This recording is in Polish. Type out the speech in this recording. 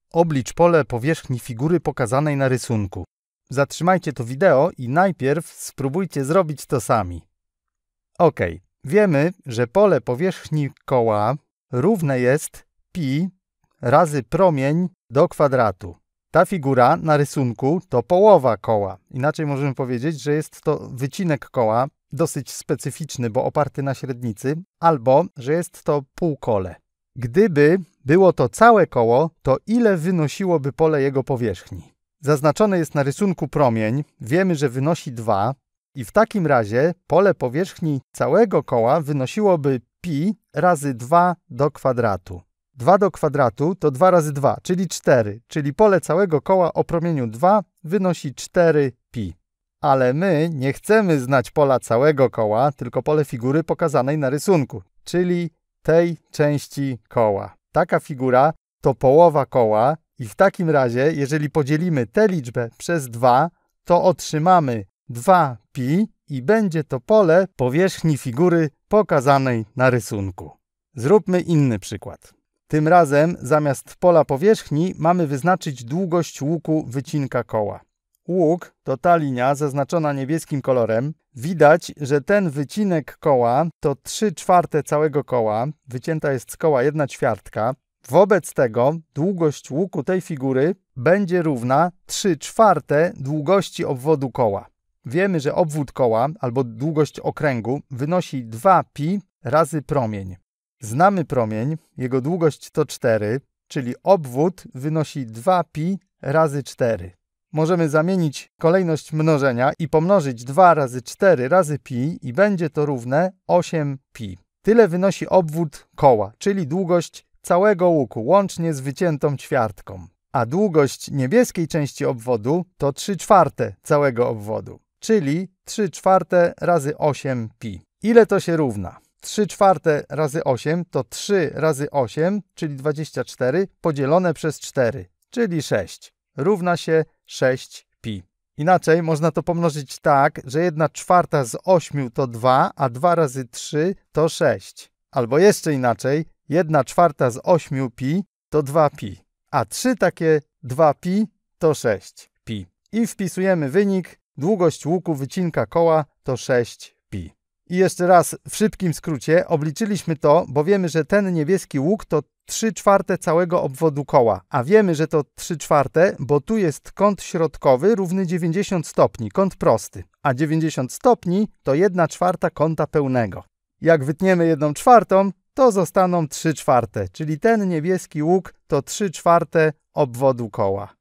Oblicz pole powierzchni figury pokazanej na rysunku. Zatrzymajcie to wideo i najpierw spróbujcie zrobić to sami. OK. Wiemy, że pole powierzchni koła równe jest pi razy promień do kwadratu. Ta figura na rysunku to połowa koła. Inaczej możemy powiedzieć, że jest to wycinek koła, dosyć specyficzny, bo oparty na średnicy, albo że jest to półkole. Gdyby było to całe koło, to ile wynosiłoby pole jego powierzchni? Zaznaczony jest na rysunku promień, wiemy, że wynosi 2 i w takim razie pole powierzchni całego koła wynosiłoby pi razy 2 do kwadratu. 2 do kwadratu to 2 razy 2, czyli 4, czyli pole całego koła o promieniu 2 wynosi 4pi. Ale my nie chcemy znać pola całego koła, tylko pole figury pokazanej na rysunku, czyli tej części koła. Taka figura to połowa koła i w takim razie, jeżeli podzielimy tę liczbę przez 2, to otrzymamy 2pi i będzie to pole powierzchni figury pokazanej na rysunku. Zróbmy inny przykład. Tym razem zamiast pola powierzchni mamy wyznaczyć długość łuku wycinka koła. Łuk to ta linia zaznaczona niebieskim kolorem. Widać, że ten wycinek koła to 3/4 całego koła. Wycięta jest z koła 1/4. Wobec tego długość łuku tej figury będzie równa 3/4 długości obwodu koła. Wiemy, że obwód koła albo długość okręgu wynosi 2pi razy promień. Znamy promień, jego długość to 4, czyli obwód wynosi 2pi razy 4. Możemy zamienić kolejność mnożenia i pomnożyć 2 razy 4 razy pi i będzie to równe 8pi. Tyle wynosi obwód koła, czyli długość całego łuku, łącznie z wyciętą ćwiartką. A długość niebieskiej części obwodu to 3/4 całego obwodu, czyli 3/4 razy 8pi. Ile to się równa? 3/4 razy 8 to 3 razy 8, czyli 24, podzielone przez 4, czyli 6. Równa się 6pi. Inaczej można to pomnożyć tak, że 1/4 z 8 to 2, a 2 razy 3 to 6. Albo jeszcze inaczej, 1/4 z 8pi to 2pi, a 3 takie 2pi to 6pi. I wpisujemy wynik, długość łuku wycinka koła to 6pi. I jeszcze raz w szybkim skrócie obliczyliśmy to, bo wiemy, że ten niebieski łuk to 3/4 całego obwodu koła. A wiemy, że to 3/4, bo tu jest kąt środkowy równy 90 stopni, kąt prosty. A 90 stopni to 1/4 kąta pełnego. Jak wytniemy 1/4, to zostaną 3/4, czyli ten niebieski łuk to 3/4 obwodu koła.